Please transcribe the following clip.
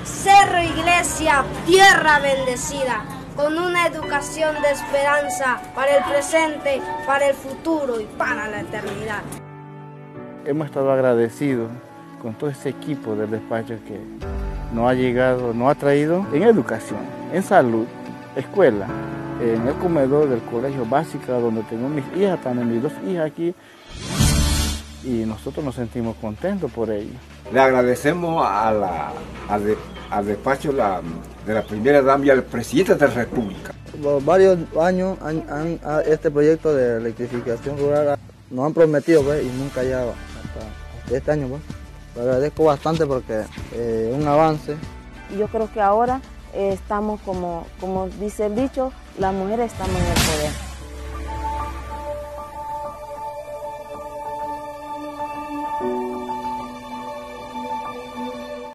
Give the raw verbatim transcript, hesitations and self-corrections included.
Cerro Iglesia, tierra bendecida, con una educación de esperanza para el presente, para el futuro y para la eternidad. Hemos estado agradecidos con todo ese equipo del despacho que nos ha llegado, nos ha traído en educación, en salud, escuela, en el comedor del colegio básico donde tengo mis hijas, también mis dos hijas aquí, y nosotros nos sentimos contentos por ello. Le agradecemos a la, al, de, al despacho la, de la primera dama y al presidente de la República. Por varios años han, han, este proyecto de electrificación rural nos han prometido, pues, y nunca ya hasta este año. Pues. Le agradezco bastante porque es eh, un avance. Yo creo que ahora eh, estamos, como, como dice el dicho, las mujeres estamos en el poder.